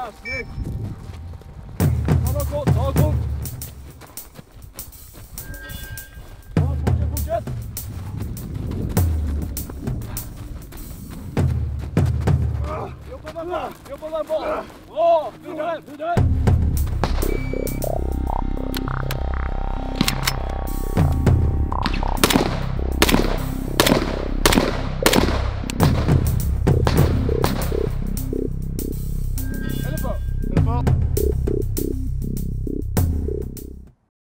Ja, snyggt! Ta kort, ta kort! Ja, fortsätt! Jobba där bak! Bra! Vidare!